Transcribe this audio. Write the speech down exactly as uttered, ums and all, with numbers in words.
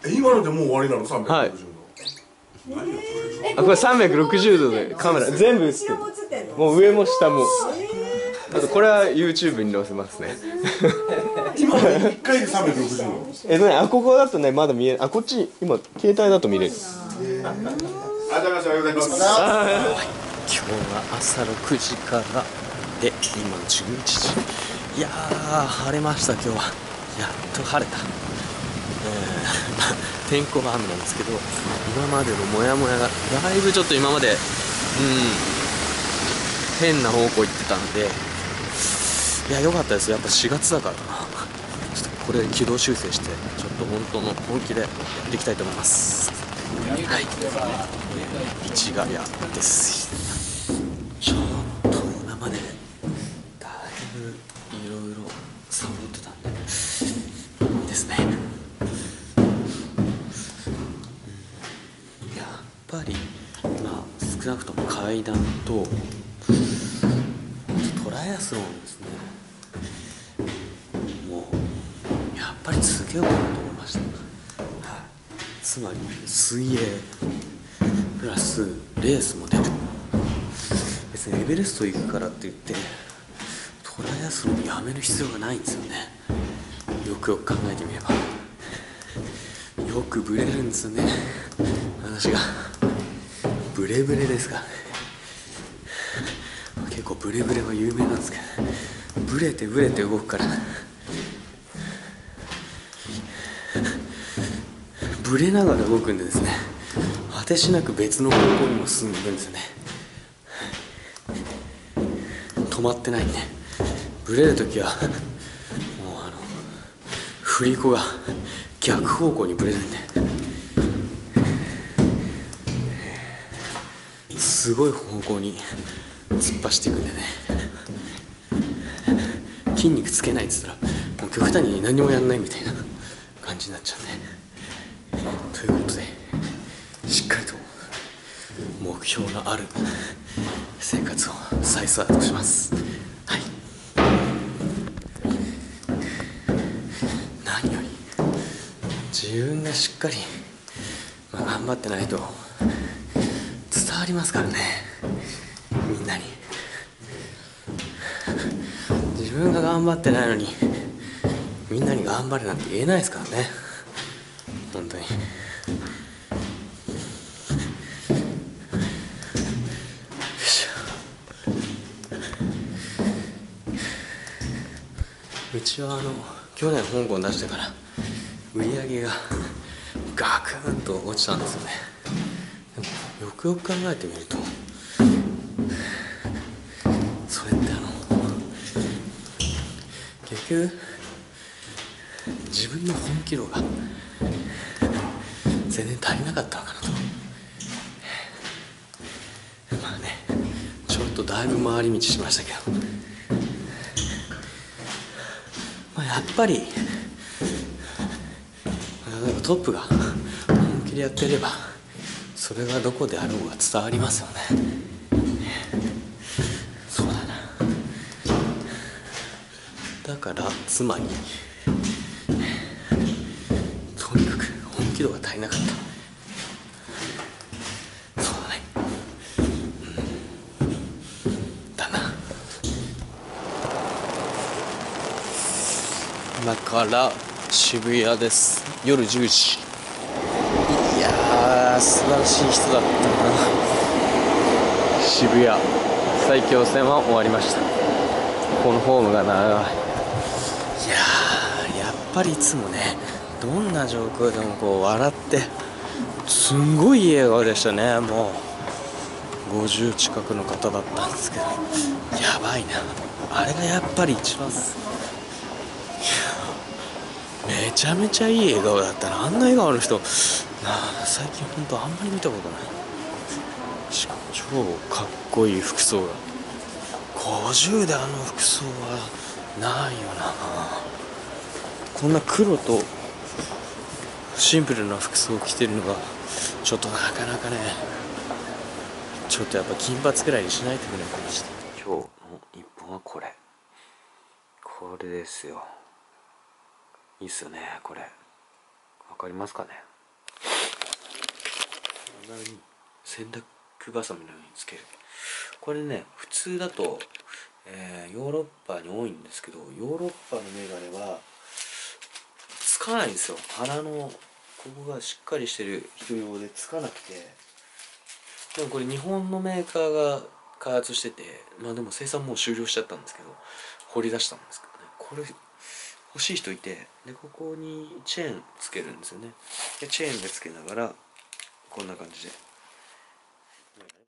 え、今のでもう終わりなの？さんびゃくろくじゅうど。 あ、これさんびゃくろくじゅうどでカメラ全部映ってる。もう上も下も。あとこれは YouTube に載せますね。 今のいっかいでさんびゃくろくじゅうど。 えっとね、あ、ここだとね、まだ見えない。あ、こっち、今、携帯だと見れる。 ありがとうございます。今日は朝ろくじからで、今じゅういちじ。いやー、晴れました、今日は。やっと晴れた。えー、天候は雨なんですけど、今までのモヤモヤが、だいぶちょっと今まで、うん、変な方向行ってたんで、いや、良かったです。やっぱしがつだからな。ちょっとこれ軌道修正して、ちょっと本当の本気でやっていきたいと思います。はい、市ヶ谷です。ちょっと今までだいぶいろいろサボってたんでですね、やっぱりまあ少なくとも階段とトライアスロンですね、もうやっぱり続けようかなと思いました。つまり水泳プラスレースも出る。別にエベレスト行くからって言ってトライアスロンやめる必要がないんですよね。よくよく考えてみればよくブレるんですよね、私が。ブレブレですからね。結構ブレブレは有名なんですけど、ブレてブレて動くからブレながら動くんでですね、果てしなく別の方向にも進んでいくんですよね。止まってないんで、ブレるときはもうあの振り子が逆方向にブレるんで、すごい方向に突っ走っていくんでね、筋肉つけないっつったらもう極端に何もやんないみたいな感じになっちゃうんで、ということでしっかりと目標のある生活を再スタートします。はい、何より自分がしっかり、まあ、頑張ってないと伝わりますからね、みんなに。自分が頑張ってないのにみんなに頑張れなんて言えないですからね、本当に。うちはあの去年香港出してから売り上げがガクンと落ちたんですよね。でもよくよく考えてみると、それってあの結局自分の本気度が全然足りなかったのかなと。まあね、ちょっとだいぶ回り道しましたけど、まあ、やっぱり例えばトップが本気でやってればそれがどこであろうが伝わりますよね。そうだな。だからつまりとにかく本気度が足りなかった。そうだね、うん、だな。今から渋谷です。夜じゅうじ。いやー、素晴らしい人だったな。渋谷埼京線は終わりました。このホームが長い。いやー、やっぱりいつもね、どんな状況でもこう笑ってすんごいいい笑顔でしたね。もうごじゅう近くの方だったんですけど、やばいな、あれがやっぱり一番だ。めちゃめちゃいい笑顔だったな。あんな笑顔の人なあ、最近ほんとあんまり見たことない。しかも超かっこいい服装が。ごじゅうであの服装はないよな。こんな黒とシンプルな服装を着てるのがちょっとなかなかね、ちょっとやっぱ金髪くらいにしないといけないかもしれない。今日の一本はこれこれですよ。いいっすよね、これ。わかりますかね。 鼻に洗濯バサミのようにつける。これね普通だと、えー、ヨーロッパに多いんですけど、ヨーロッパのメガネはつかないんですよ。鼻のここがしっかりしてる人用でつかなくて、でもこれ日本のメーカーが開発してて、まあでも生産もう終了しちゃったんですけど、掘り出したんですけどね、これ欲しい人いて、でここにチェーンつけるんですよね。でチェーンでつけながらこんな感じで